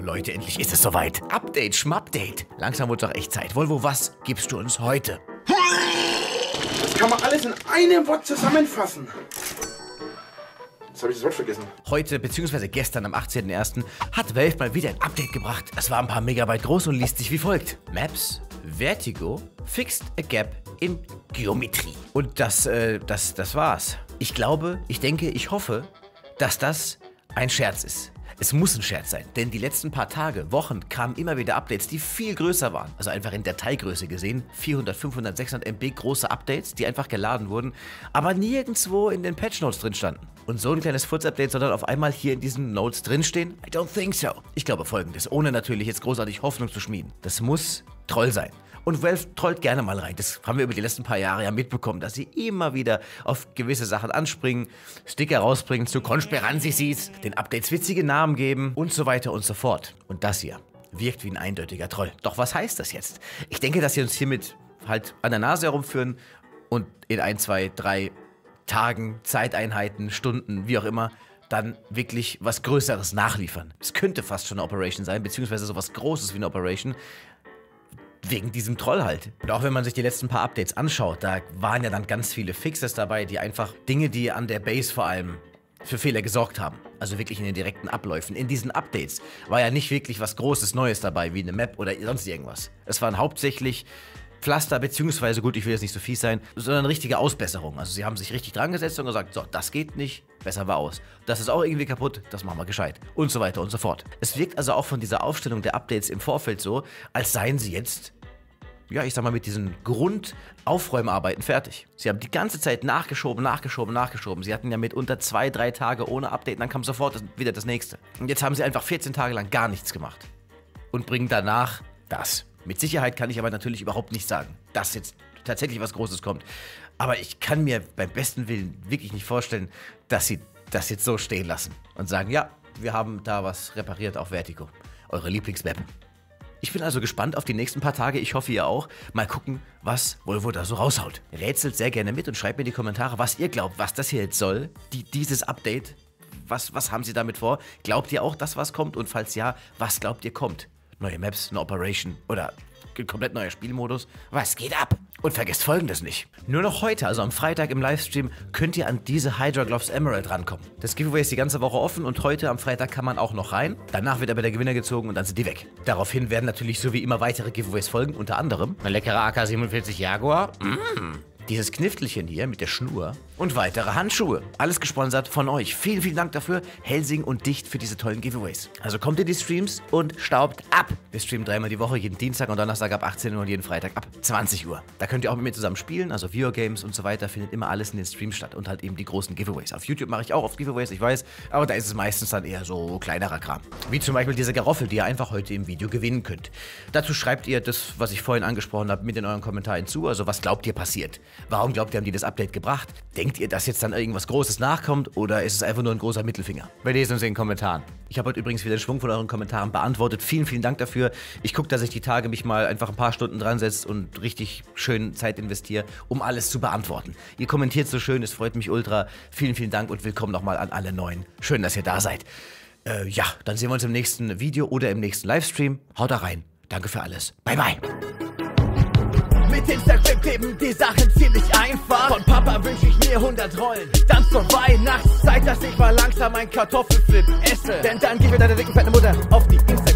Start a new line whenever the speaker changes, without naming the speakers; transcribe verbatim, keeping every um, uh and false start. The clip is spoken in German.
Leute, endlich ist es soweit. Update, Schmupdate. Langsam wird doch echt Zeit. Volvo, was gibst du uns heute?
Das kann man alles in einem Wort zusammenfassen. Jetzt habe ich das Wort vergessen.
Heute, beziehungsweise gestern am achtzehnten ersten hat Valve mal wieder ein Update gebracht. Es war ein paar Megabyte groß und liest sich wie folgt. Maps, Vertigo, fixed a gap in Geometrie. Und das, äh, das, das war's. Ich glaube, ich denke, ich hoffe, dass das ein Scherz ist. Es muss ein Scherz sein, denn die letzten paar Tage, Wochen kamen immer wieder Updates, die viel größer waren. Also einfach in Dateigröße gesehen. vierhundert, fünfhundert, sechshundert Megabyte große Updates, die einfach geladen wurden, aber nirgendwo in den Patch Notes drin standen. Und so ein kleines Furz-Update soll dann auf einmal hier in diesen Notes drinstehen? I don't think so. Ich glaube Folgendes, ohne natürlich jetzt großartig Hoffnung zu schmieden. Das muss Troll sein. Und Valve trollt gerne mal rein. Das haben wir über die letzten paar Jahre ja mitbekommen, dass sie immer wieder auf gewisse Sachen anspringen, Sticker rausbringen zu Konspirancisis, den Updates witzige Namen geben und so weiter und so fort. Und das hier wirkt wie ein eindeutiger Troll. Doch was heißt das jetzt? Ich denke, dass sie uns hiermit halt an der Nase herumführen und in ein, zwei, drei Tagen, Zeiteinheiten, Stunden, wie auch immer, dann wirklich was Größeres nachliefern. Es könnte fast schon eine Operation sein, beziehungsweise sowas Großes wie eine Operation. Wegen diesem Troll halt. Und auch wenn man sich die letzten paar Updates anschaut, da waren ja dann ganz viele Fixes dabei, die einfach Dinge, die an der Base vor allem für Fehler gesorgt haben. Also wirklich in den direkten Abläufen. In diesen Updates war ja nicht wirklich was Großes Neues dabei, wie eine Map oder sonst irgendwas. Es waren hauptsächlich Pflaster, beziehungsweise, gut, ich will jetzt nicht so fies sein, sondern richtige Ausbesserungen. Also sie haben sich richtig dran gesetzt und gesagt, so, das geht nicht, besser war aus. Das ist auch irgendwie kaputt, das machen wir gescheit. Und so weiter und so fort. Es wirkt also auch von dieser Aufstellung der Updates im Vorfeld so, als seien sie jetzt, ja, ich sag mal, mit diesen Grundaufräumarbeiten fertig. Sie haben die ganze Zeit nachgeschoben, nachgeschoben, nachgeschoben. Sie hatten ja mitunter zwei, drei Tage ohne Update und dann kam sofort das, wieder das nächste. Und jetzt haben sie einfach vierzehn Tage lang gar nichts gemacht. Und bringen danach das. Mit Sicherheit kann ich aber natürlich überhaupt nicht sagen, dass jetzt tatsächlich was Großes kommt. Aber ich kann mir beim besten Willen wirklich nicht vorstellen, dass sie das jetzt so stehen lassen und sagen, ja, wir haben da was repariert auf Vertigo. Eure Lieblingsmap. Ich bin also gespannt auf die nächsten paar Tage, ich hoffe ihr auch. Mal gucken, was Volvo da so raushaut. Rätselt sehr gerne mit und schreibt mir in die Kommentare, was ihr glaubt, was das hier jetzt soll. Die, dieses Update, was, was haben sie damit vor? Glaubt ihr auch, dass was kommt? Und falls ja, was glaubt ihr kommt? Neue Maps, eine Operation oder ein komplett neuer Spielmodus? Was geht ab? Und vergesst Folgendes nicht. Nur noch heute, also am Freitag im Livestream, könnt ihr an diese Hydra Gloves Emerald rankommen. Das Giveaway ist die ganze Woche offen und heute am Freitag kann man auch noch rein. Danach wird aber der Gewinner gezogen und dann sind die weg. Daraufhin werden natürlich so wie immer weitere Giveaways folgen, unter anderem ein leckerer A K siebenundvierzig Jaguar. Mmh. Dieses Kniftelchen hier mit der Schnur und weitere Handschuhe. Alles gesponsert von euch. Vielen, vielen Dank dafür, Helsing und Dicht, für diese tollen Giveaways. Also kommt in die Streams und staubt ab. Wir streamen dreimal die Woche, jeden Dienstag und Donnerstag ab achtzehn Uhr und jeden Freitag ab zwanzig Uhr. Da könnt ihr auch mit mir zusammen spielen, also Viewer Games und so weiter, findet immer alles in den Streams statt und halt eben die großen Giveaways. Auf YouTube mache ich auch oft Giveaways, ich weiß, aber da ist es meistens dann eher so kleinerer Kram. Wie zum Beispiel diese Garoffel, die ihr einfach heute im Video gewinnen könnt. Dazu schreibt ihr das, was ich vorhin angesprochen habe, mit in euren Kommentaren zu. Also was glaubt ihr passiert? Warum glaubt ihr, haben die das Update gebracht? Denkt ihr, dass jetzt dann irgendwas Großes nachkommt oder ist es einfach nur ein großer Mittelfinger? Wir lesen uns in den Kommentaren. Ich habe heute übrigens wieder den Schwung von euren Kommentaren beantwortet. Vielen, vielen Dank dafür. Ich gucke, dass ich die Tage mich mal einfach ein paar Stunden dran setze und richtig schön Zeit investiere, um alles zu beantworten. Ihr kommentiert so schön, es freut mich ultra. Vielen, vielen Dank und willkommen nochmal an alle Neuen. Schön, dass ihr da seid. Äh, ja, dann sehen wir uns im nächsten Video oder im nächsten Livestream. Haut da rein. Danke für alles. Bye, bye.
Mit Instagram kleben die Sachen ziemlich einfach. Von Papa wünsch ich mir hundert Rollen. Dann zur Weihnachtszeit, dass ich mal langsam ein Kartoffelflip esse. Denn dann gib mir deine dicken, fette Mutter auf die Instagram.